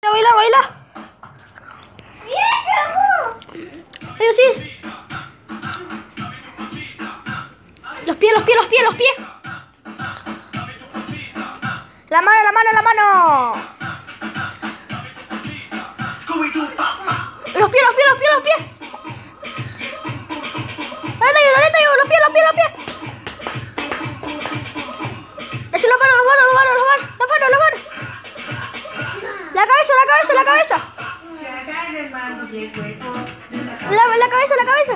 Baila, baila. Ellos sí. Los pies, los pies, los pies, los pies. La mano, la mano, la mano. Los pies, los pies, los pies, los pies. Dale, los pies, los pies, los pies. Así los manos, los manos, los manos, los manos, los manos, los manos. La cabeza, la cabeza, la cabeza. La cabeza, la cabeza.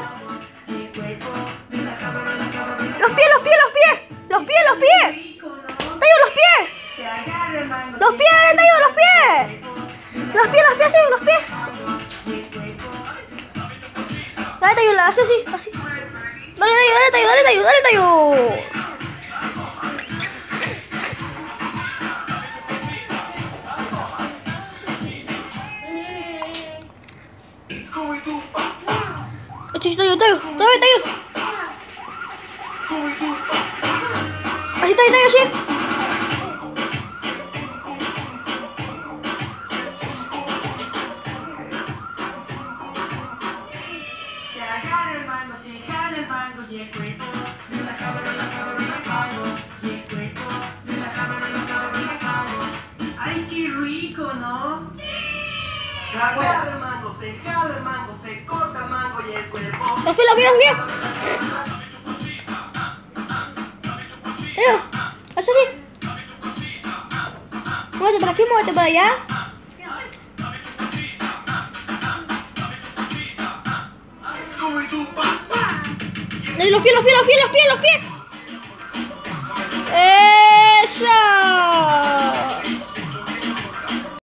Los pies, los pies, los pies. Los pies, los pies. Tayo, los pies. Los pies, dale, Tayo, los pies. Los pies, sí, los pies. Dale, Tayo, así, así, así. Dale, Tayo, dale, Tayo, dale, Tayo, dale, Tayo. Tayo, Tayo, Tayo, Tayo. Así, Tayo, Tayo, así. Ay, qué rico, ¿no? Se agarra el mango, se jala el mango, se corta el mango y el cuerpo. Los pies, los pies, los pies. Así, así. Muévete para aquí, muévete para allá. Los pies, los pies, los pies, los pies, los pies. ¡Eso!